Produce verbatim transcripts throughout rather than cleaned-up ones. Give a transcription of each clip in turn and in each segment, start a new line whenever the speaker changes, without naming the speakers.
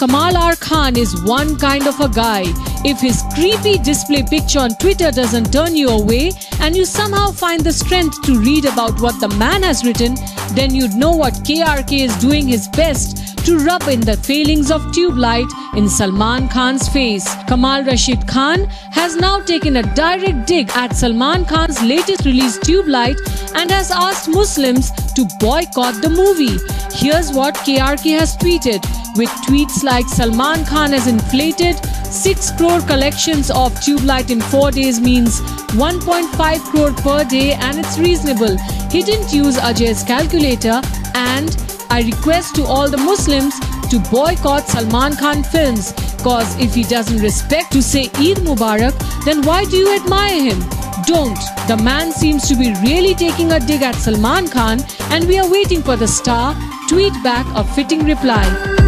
Kamal R. Khan is one kind of a guy. If his creepy display picture on Twitter doesn't turn you away and you somehow find the strength to read about what the man has written, then you'd know what K R K is doing his best to rub in the failings of tube light in Salman Khan's face. Kamal Rashid Khan has now taken a direct dig at Salman Khan's latest release Tube Light and has asked Muslims to boycott the movie. Here's what K R K has tweeted, with tweets like Salman Khan has inflated six crore collections of Tube Light in four days means one point five crore per day and it's reasonable. He didn't use Ajay's calculator, and I request to all the Muslims to boycott Salman Khan films, cause if he doesn't respect to say Eid Mubarak, then why do you admire him? Don't. The man seems to be really taking a dig at Salman Khan, and we are waiting for the star tweet back a fitting reply.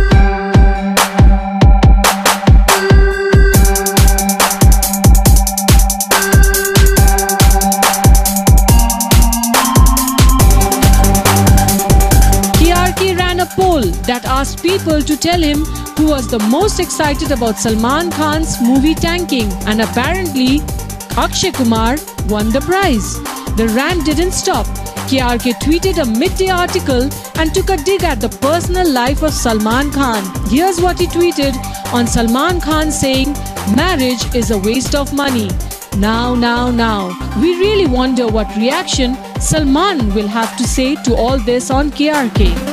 A poll that asked people to tell him who was the most excited about Salman Khan's movie tanking, and apparently Akshay Kumar won the prize. The rant didn't stop. K R K tweeted a midday article and took a dig at the personal life of Salman Khan. Here's what he tweeted on Salman Khan, saying, "Marriage is a waste of money. Now, now, now." We really wonder what reaction Salman will have to say to all this on K R K.